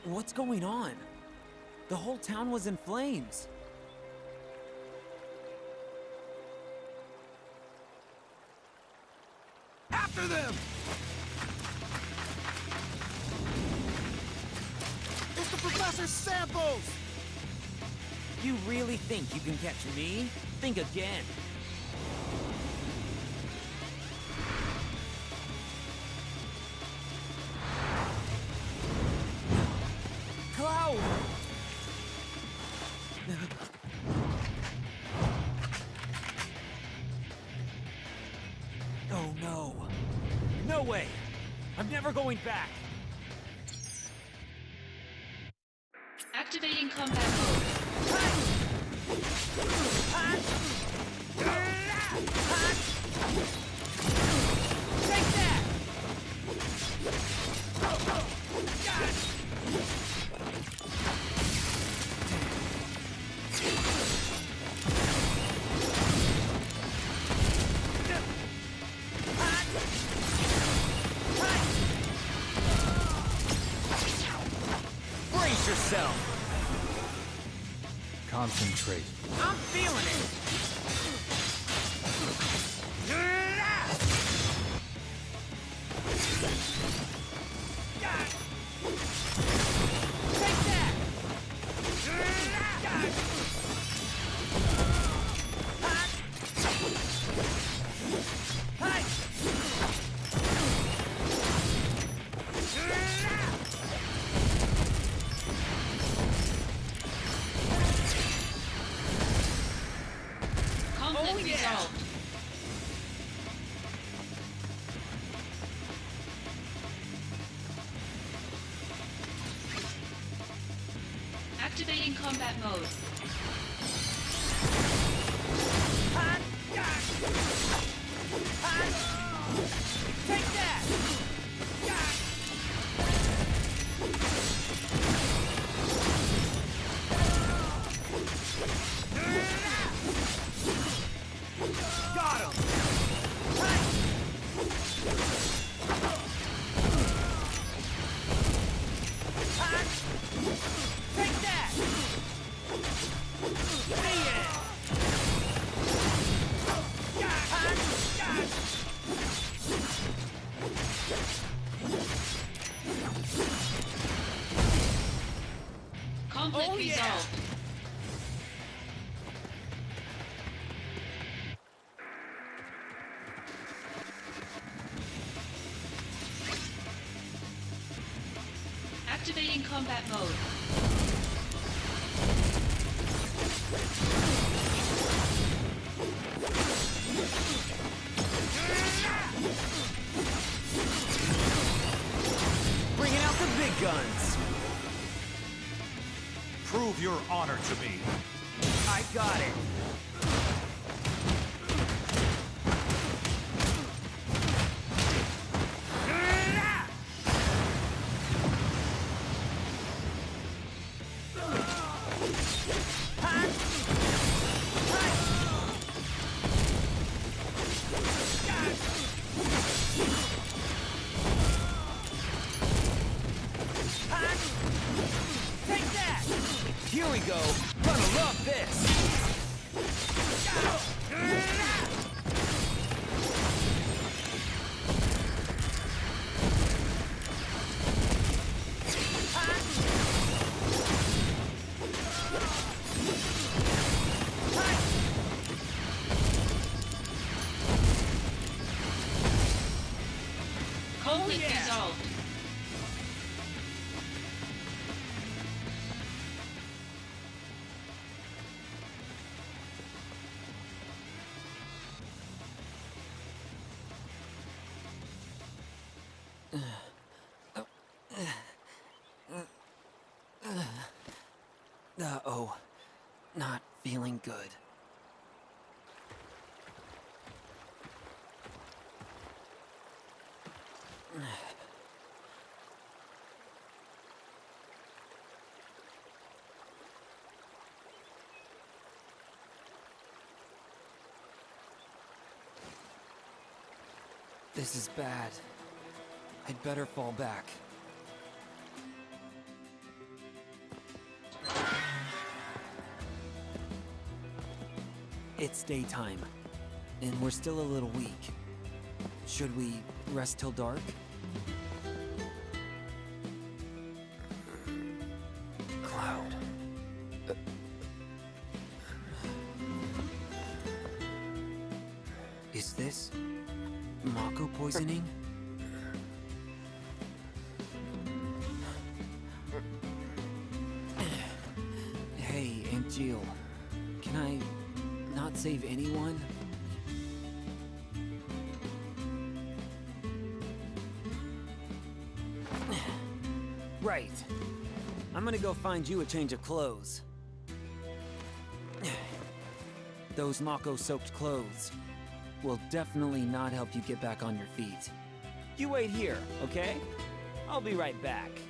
What's going on? The whole town was in flames. After them! It's the Professor's samples! You really think you can catch me? Think again. Cloud! Oh no. No way! I'm never going back! Activating combat mode. Take that! Brace yourself! Concentrate. I'm feeling it! Take that! Conflict Oh, yeah. resolved. Activating combat mode. Take that! Got him! Take that! See it! Conflict Oh, yeah. resolved. Activating combat mode. Bringing out the big guns! Prove your honor to me. I got it! Take that! Here we go! Gonna love this! Conflict yeah. resolved. Uh-oh. Not feeling good. This is bad. I'd better fall back. It's daytime, and we're still a little weak. Should we rest till dark? Cloud. Is this Mako poisoning? Hey, Aunt Jill. Can I not save anyone? Right. I'm gonna go find you a change of clothes. Those Mako-soaked clothes will definitely not help you get back on your feet. You wait here, okay? I'll be right back.